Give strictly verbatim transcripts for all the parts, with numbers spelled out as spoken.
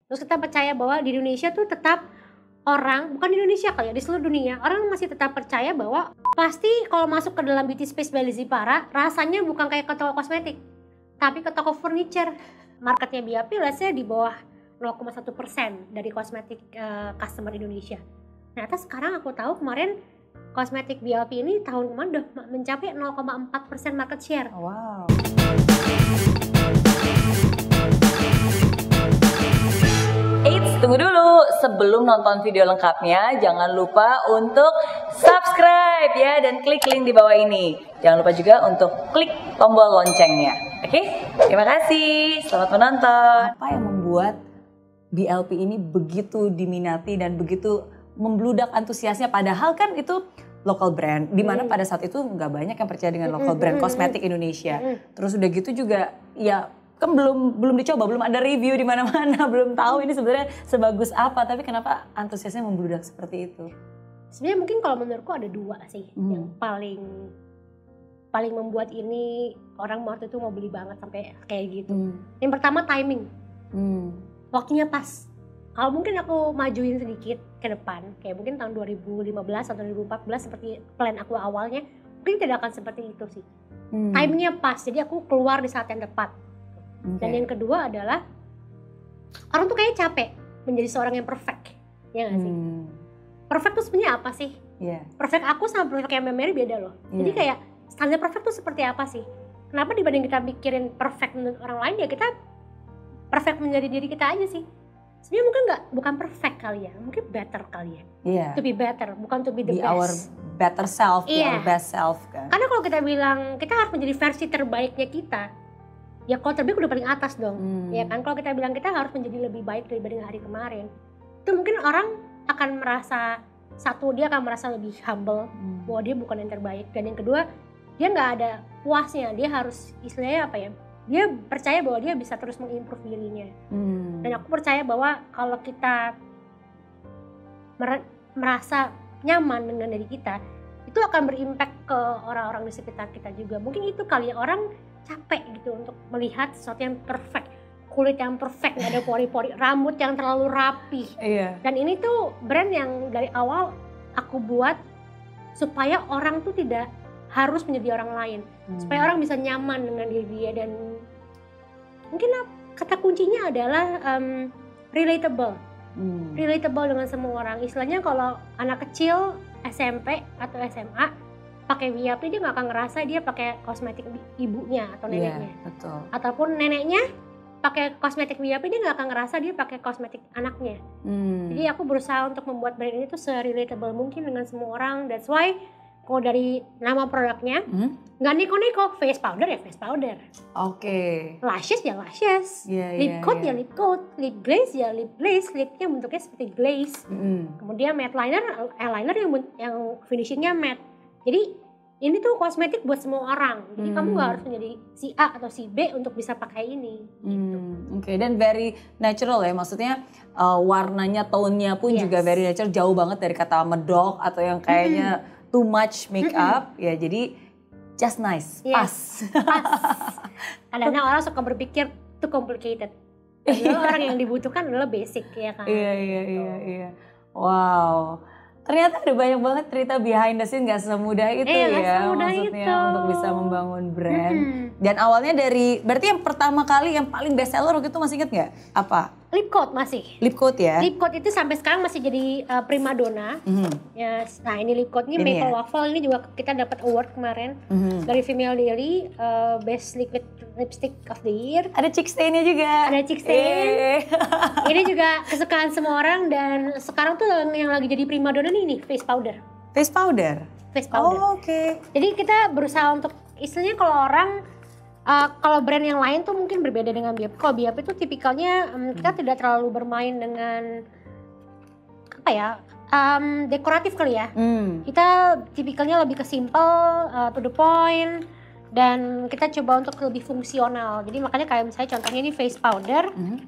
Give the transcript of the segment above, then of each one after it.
Terus kita percaya bahwa di Indonesia tuh tetap orang, bukan di Indonesia kali ya, di seluruh dunia, orang masih tetap percaya bahwa pasti kalau masuk ke dalam beauty space by Lizzy Farah, rasanya bukan kayak ke toko kosmetik, tapi ke toko furniture. Marketnya B L P let's say di bawah nol koma satu persen dari kosmetik uh, customer Indonesia. Ternyata sekarang aku tahu kemarin kosmetik B L P ini tahun kemarin udah mencapai nol koma empat persen market share. Wow. Eits, tunggu dulu. Sebelum nonton video lengkapnya, jangan lupa untuk subscribe ya dan klik link di bawah ini. Jangan lupa juga untuk klik tombol loncengnya. Oke? Terima kasih. Selamat menonton. Apa yang membuat B L P ini begitu diminati dan begitu membludak antusiasnya, padahal kan itu local brand, dimana hmm. pada saat itu nggak banyak yang percaya dengan local brand kosmetik Indonesia. Terus udah gitu juga ya kan belum belum dicoba, belum ada review di mana-mana, belum tahu ini sebenarnya sebagus apa, tapi kenapa antusiasnya membludak seperti itu? Sebenarnya mungkin kalau menurutku ada dua sih hmm. yang paling paling membuat ini orang waktu itu mau beli banget sampai kayak gitu. Hmm. Yang pertama timing, hmm. waktunya pas. Kalau mungkin aku majuin sedikit ke depan, kayak mungkin tahun dua ribu lima belas atau dua ribu empat belas seperti plan aku awalnya, mungkin tidak akan seperti itu sih. Hmm. Timingnya pas, jadi aku keluar di saat yang tepat. Okay. Dan yang kedua adalah orang tuh kayaknya capek menjadi seorang yang perfect, ya nggak sih? Hmm. Perfect tuh sebenarnya apa sih? Yeah. Perfect aku sama perfect yang Mary beda loh. Yeah. Jadi kayak standar perfect tuh seperti apa sih? Kenapa dibanding kita mikirin perfect menurut orang lain, ya kita perfect menjadi diri kita aja sih. Sebenarnya mungkin nggak, bukan perfect kali ya, mungkin better kali ya. Yeah. To be better, bukan to be the be best. Our better self, yeah. Our best self kan. Karena kalau kita bilang kita harus menjadi versi terbaiknya kita, ya kalau terbaik udah paling atas dong, hmm. ya kan. Kalau kita bilang kita harus menjadi lebih baik dibanding hari kemarin, itu mungkin orang akan merasa, satu dia akan merasa lebih humble, hmm. bahwa dia bukan yang terbaik, dan yang kedua dia nggak ada puasnya, dia harus istilahnya apa ya? Dia percaya bahwa dia bisa terus mengimprove dirinya. Hmm. Dan aku percaya bahwa kalau kita mer- merasa nyaman dengan diri kita, itu akan berimpact ke orang-orang di sekitar kita juga. Mungkin itu kali ya, orang capek gitu untuk melihat sesuatu yang perfect, kulit yang perfect, nggak ada pori-pori, rambut yang terlalu rapi. Iya. Dan ini tuh brand yang dari awal aku buat supaya orang tuh tidak harus menjadi orang lain, hmm. supaya orang bisa nyaman dengan diri dia. Dan mungkin kata kuncinya adalah um, relatable, hmm. relatable dengan semua orang. Istilahnya kalau anak kecil S M P atau S M A pakai B L P, dia nggak akan ngerasa dia pakai kosmetik ibunya atau neneknya, yeah, betul. Ataupun neneknya pakai kosmetik B L P, dia nggak akan ngerasa dia pakai kosmetik anaknya. Hmm. Jadi aku berusaha untuk membuat brand ini tuh se-relatable mungkin dengan semua orang. That's why kalau dari nama produknya, hmm? nggak neko-neko, face powder ya face powder. Oke. Okay. Lashes ya lashes. Yeah, lip yeah, coat yeah. ya lip coat. Lip glaze ya lip glaze. Lipnya bentuknya seperti glaze. Mm. Kemudian matte liner, eyeliner yang yang finishingnya matte. Jadi ini tuh kosmetik buat semua orang. Jadi hmm. kamu nggak harus menjadi si A atau si B untuk bisa pakai ini. Hmm. Gitu. Oke, okay. Dan very natural ya. Maksudnya uh, warnanya, tone-nya pun yes. juga very natural. Jauh banget dari kata medok atau yang kayaknya hmm. too much makeup. Hmm. Ya jadi just nice, yes. pas. Pas. Kadang-kadang orang suka berpikir too complicated. Padahal orang yang dibutuhkan adalah basic ya kan. Iya iya iya iya. Wow. Ternyata ada banyak banget cerita behind the scene, gak semudah itu eh, ya semudah maksudnya itu. Untuk bisa membangun brand. Hmm. Dan awalnya dari, berarti yang pertama kali yang paling best seller waktu itu masih inget gak? Apa? Lip coat masih. Lip coat ya? Lip coat itu sampai sekarang masih jadi uh, primadona. Mm-hmm. Ya, nah ini lip coat ini, ini Maple ya? Waffle, ini juga kita dapat award kemarin mm-hmm. dari Female Daily uh, Best Liquid Lipstick of the Year. Ada chick stain-nya juga. Ada chick stain. Ini juga kesukaan semua orang, dan sekarang tuh yang lagi jadi primadona nih, nih face powder. Face powder? Face powder. Oh, oke. Okay. Jadi kita berusaha untuk, istilahnya kalau orang Uh, kalau brand yang lain tuh mungkin berbeda dengan B L P. Kalau B L P itu tipikalnya um, kita hmm. tidak terlalu bermain dengan apa ya, um, dekoratif kali ya. Hmm. Kita tipikalnya lebih ke simple, uh, to the point, dan kita coba untuk lebih fungsional. Jadi makanya kayak misalnya contohnya ini face powder. Hmm.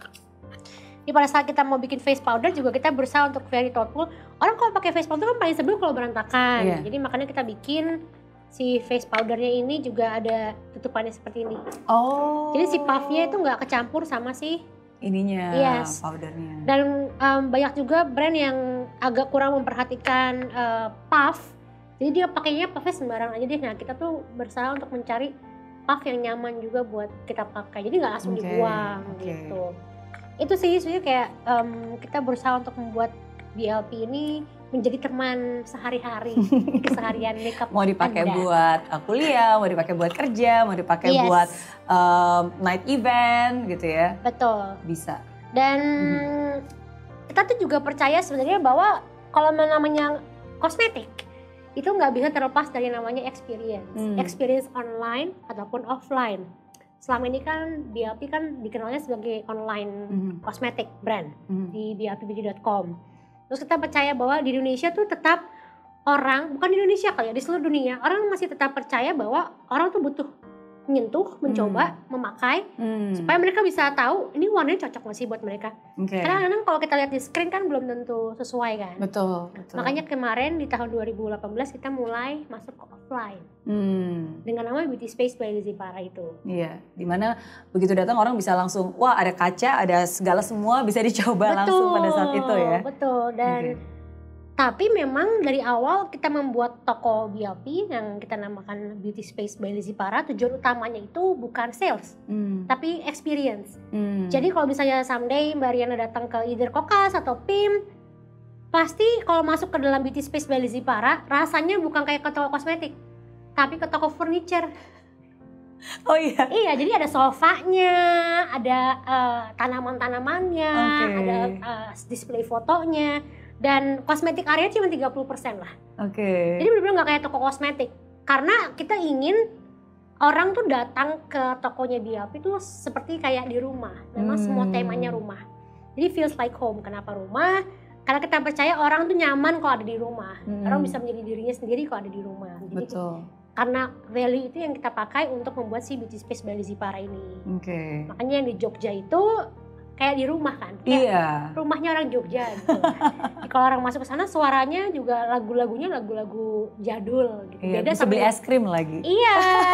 Jadi pada saat kita mau bikin face powder juga kita berusaha untuk very thoughtful. Orang kalau pakai face powder kan paling sebel kalau berantakan. Yeah. Jadi makanya kita bikin si face powdernya ini juga ada tutupannya seperti ini. Oh. Jadi si puffnya itu nggak kecampur sama si ininya, yes. powdernya. Dan um, banyak juga brand yang agak kurang memperhatikan uh, puff. Jadi dia pakainya puffnya sembarang aja deh. Nah kita tuh berusaha untuk mencari puff yang nyaman juga buat kita pakai. Jadi nggak langsung okay. dibuang okay. gitu. Itu sih sebenarnya kayak um, kita berusaha untuk membuat B L P ini menjadi teman sehari-hari, keseharian makeup. Mau dipakai Anda. buat uh, kuliah, mau dipakai buat kerja, mau dipakai yes. buat um, night event gitu ya. Betul. Bisa. Dan hmm. kita tuh juga percaya sebenarnya bahwa kalau namanya kosmetik itu nggak bisa terlepas dari namanya experience, hmm. experience online ataupun offline. Selama ini kan B L P kan dikenalnya sebagai online hmm. kosmetik brand hmm. di b l p beauty dot com. Terus kita percaya bahwa di Indonesia tuh tetap orang, bukan di Indonesia kali ya, di seluruh dunia, orang masih tetap percaya bahwa orang tuh butuh menyentuh, mencoba, hmm. memakai, hmm. supaya mereka bisa tahu ini warnanya cocok nggak sih buat mereka. Okay. Karena kadang kalau kita lihat di screen kan belum tentu sesuai kan. Betul, betul. Makanya kemarin di tahun dua ribu delapan belas kita mulai masuk ke offline hmm. dengan nama Beauty Space by Lizzy Farah itu. Iya, dimana begitu datang orang bisa langsung, wah ada kaca, ada segala semua bisa dicoba betul, langsung pada saat itu ya. Betul, dan okay. Tapi memang dari awal kita membuat toko B L P yang kita namakan Beauty Space by Lizzy Farah, tujuan utamanya itu bukan sales, hmm. tapi experience. Hmm. Jadi kalau misalnya someday Mbak Riana datang ke either Kokas atau P I M, pasti kalau masuk ke dalam Beauty Space by Lizzy Farah, rasanya bukan kayak ke toko kosmetik, tapi ke toko furniture. Oh iya? Iya, jadi ada sofanya, ada uh, tanaman-tanamannya, okay. ada uh, display fotonya. Dan kosmetik area cuma tiga puluh persen lah. Oke. Okay. Jadi benar-benar nggak kayak toko kosmetik. Karena kita ingin orang tuh datang ke tokonya B L P tuh seperti kayak di rumah. Memang hmm. semua temanya rumah. Jadi feels like home. Kenapa rumah? Karena kita percaya orang tuh nyaman kalau ada di rumah. Hmm. Orang bisa menjadi dirinya sendiri kalau ada di rumah. Jadi, betul. Karena value itu yang kita pakai untuk membuat si Beauty Space by Lizzy Farah ini. Oke. Okay. Makanya yang di Jogja itu kayak di rumah kan, kayak iya. rumahnya orang Jogja gitu. Kalau orang masuk ke sana suaranya juga lagu-lagunya lagu-lagu jadul gitu. Iya, beda bisa sama beli es krim lagi. Iya.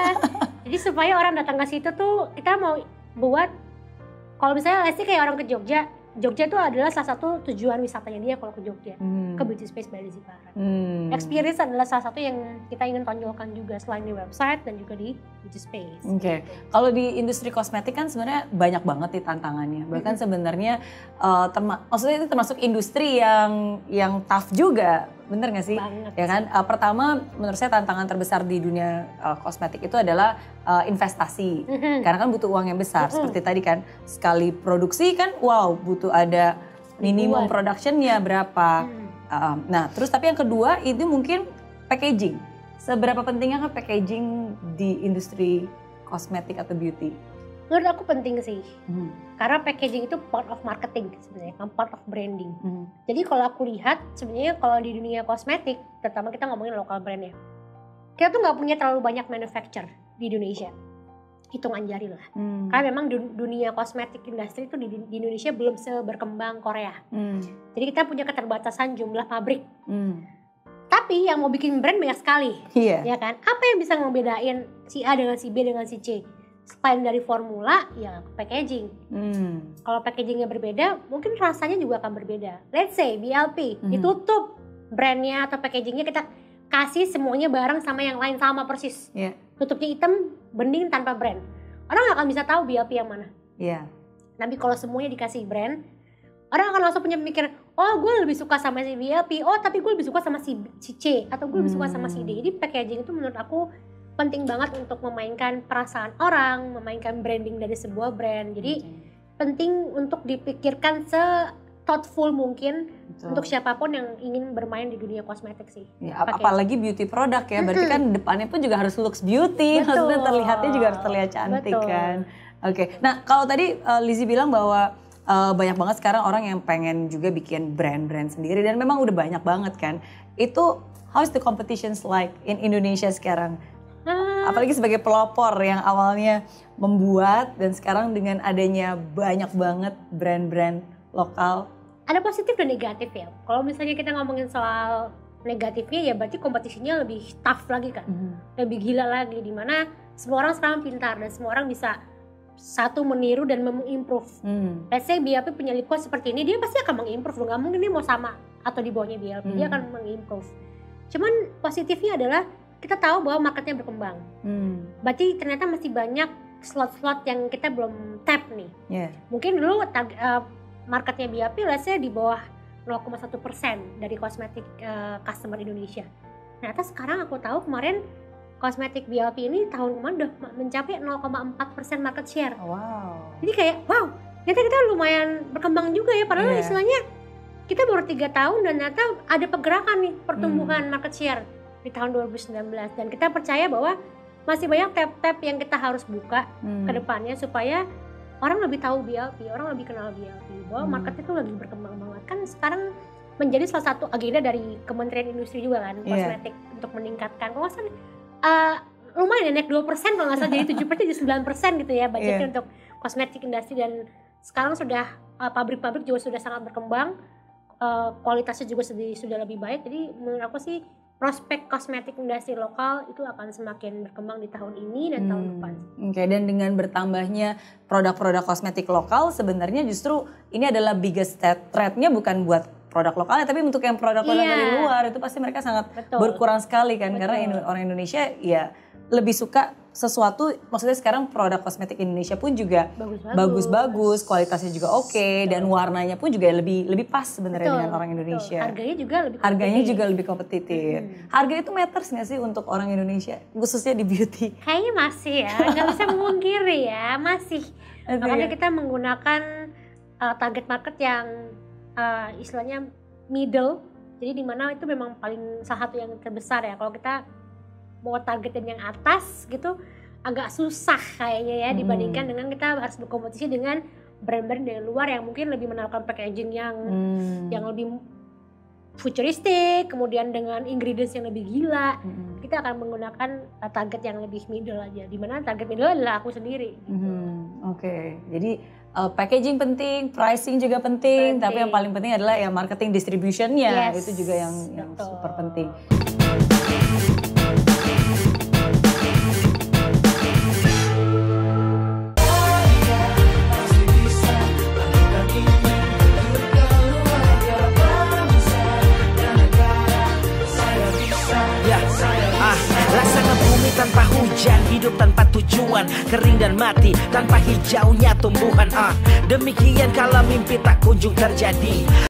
Jadi supaya orang datang ke situ tuh kita mau buat, kalau misalnya let's say kayak orang ke Jogja, Jogja itu adalah salah satu tujuan wisatanya dia kalau ke Jogja, hmm. ke Beauty Space by Lizzy Farah. Hmm. Experience adalah salah satu yang kita ingin tonjolkan juga selain di website dan juga di Beauty Space. Oke, okay. Gitu. Kalau di industri kosmetik kan sebenarnya banyak banget nih tantangannya. Bahkan mm-hmm. sebenarnya, uh, terma- maksudnya itu termasuk industri yang yang tough juga, bener nggak sih? Banget. Ya kan. Uh, pertama, menurut saya tantangan terbesar di dunia uh, kosmetik itu adalah uh, investasi, mm-hmm. karena kan butuh uang yang besar. Mm-hmm. Seperti tadi kan, sekali produksi kan, wow, butuh ada minimum productionnya berapa. Mm. Uh, nah, terus tapi yang kedua itu mungkin packaging. Seberapa pentingnya kan packaging di industri kosmetik atau beauty? Menurut aku penting sih, hmm. karena packaging itu part of marketing sebenarnya, kan part of branding. Hmm. Jadi kalau aku lihat sebenarnya kalau di dunia kosmetik, terutama kita ngomongin lokal brand ya, kita tuh nggak punya terlalu banyak manufacturer di Indonesia, hitungan jari lah. Hmm. Karena memang dunia kosmetik industri itu di, di Indonesia belum seberkembang Korea. Hmm. Jadi kita punya keterbatasan jumlah pabrik. Hmm. Tapi yang mau bikin brand banyak sekali, yeah. ya kan? Apa yang bisa ngebedain si A dengan si B dengan si C? Selain dari formula, ya packaging. Hmm. Kalau packagingnya berbeda, mungkin rasanya juga akan berbeda. Let's say B L P hmm. ditutup brandnya atau packagingnya, kita kasih semuanya bareng sama yang lain sama persis. Yeah. Tutupnya hitam, bening tanpa brand. Orang nggak akan bisa tahu B L P yang mana. Yeah. Tapi kalau semuanya dikasih brand, orang akan langsung punya pemikiran, oh gue lebih suka sama si B L P, oh tapi gue lebih suka sama si, si C, atau gue lebih suka sama si D. Jadi packaging itu menurut aku penting banget untuk memainkan perasaan orang, memainkan branding dari sebuah brand. Jadi okay. penting untuk dipikirkan se-thoughtful mungkin. Betul. Untuk siapapun yang ingin bermain di dunia kosmetik sih. Ya, ap- apalagi beauty product ya, berarti mm-hmm. kan depannya pun juga harus looks beauty, betul. Maksudnya terlihatnya juga harus terlihat cantik. Betul. Kan. Oke, okay. Nah kalau tadi uh, Lizzy bilang bahwa Uh, banyak banget sekarang orang yang pengen juga bikin brand-brand sendiri dan memang udah banyak banget kan. Itu how is the competitions like in Indonesia sekarang? Hmm. Apalagi sebagai pelopor yang awalnya membuat dan sekarang dengan adanya banyak banget brand-brand lokal. Ada positif dan negatif ya. Kalau misalnya kita ngomongin soal negatifnya ya berarti kompetisinya lebih tough lagi kan. Hmm. Lebih gila lagi, dimana semua orang sekarang pintar dan semua orang bisa satu meniru dan mengimprove. Hmm. Let's say B L P punya lip quote seperti ini, dia pasti akan mengimprove. Nggak mungkin dia mau sama atau di bawahnya B L P, hmm. dia akan mengimprove. Cuman positifnya adalah kita tahu bahwa marketnya berkembang. Hmm. Berarti ternyata masih banyak slot-slot yang kita belum tap nih. Yeah. Mungkin dulu tag, uh, marketnya B L P let's say di bawah nol koma satu persen dari kosmetik uh, customer Indonesia. Ternyata sekarang aku tahu kemarin kosmetik B L P ini tahun kemarin udah mencapai nol koma empat persen market share. Wow. Jadi kayak wow, ternyata kita lumayan berkembang juga ya. Padahal yeah. istilahnya kita baru tiga tahun dan ternyata ada pergerakan nih pertumbuhan hmm. market share di tahun dua ribu sembilan belas. Dan kita percaya bahwa masih banyak tab-tab yang kita harus buka hmm. ke depannya supaya orang lebih tahu B L P, orang lebih kenal B L P. Bahwa hmm. market itu lagi berkembang banget. Kan sekarang menjadi salah satu agenda dari Kementerian Industri juga kan, kosmetik yeah. untuk meningkatkan. Kalau nggak salah uh, lumayan ya, naik dua persen kalau nggak salah jadi tujuh persen jadi sembilan persen gitu ya budgetnya yeah. untuk kosmetik industri. Dan sekarang sudah uh, pabrik-pabrik juga sudah sangat berkembang, uh, kualitasnya juga sudah, sudah lebih baik. Jadi menurut aku sih prospek kosmetik industri lokal itu akan semakin berkembang di tahun ini dan hmm. tahun depan. Oke, okay. Dan dengan bertambahnya produk-produk kosmetik lokal sebenarnya justru ini adalah biggest threat-nya bukan buat produk lokalnya, tapi untuk yang produk-produk yeah. dari luar itu pasti mereka sangat Betul. berkurang sekali kan. Betul. Karena orang Indonesia ya lebih suka sesuatu, maksudnya sekarang produk kosmetik Indonesia pun juga bagus-bagus, kualitasnya juga oke, okay, dan warnanya pun juga lebih lebih pas sebenarnya dengan orang Indonesia. Betul. Harganya juga lebih kompetitif. Harganya juga lebih kompetitif. Hmm. Harga itu matters nggak sih untuk orang Indonesia, khususnya di beauty? Kayaknya masih ya, nggak bisa memungkiri ya, masih. Makanya kita menggunakan uh, target market yang Uh, istilahnya middle, jadi dimana itu memang paling salah satu yang terbesar ya. Kalau kita mau targetin yang atas gitu agak susah kayaknya ya, hmm. dibandingkan dengan kita harus berkompetisi dengan brand-brand dari luar yang mungkin lebih menawarkan packaging yang hmm. yang lebih futuristik, kemudian dengan ingredients yang lebih gila. Hmm. Kita akan menggunakan uh, target yang lebih middle aja, dimana target middle adalah aku sendiri gitu. Hmm. Oke, okay. Jadi Uh, packaging penting, pricing juga penting, penting, tapi yang paling penting adalah ya marketing distributionnya, yes. itu juga yang, yang super penting. Tanpa hujan, hidup tanpa tujuan, kering dan mati tanpa hijaunya tumbuhan. Ah, demikian kalau mimpi tak kunjung terjadi.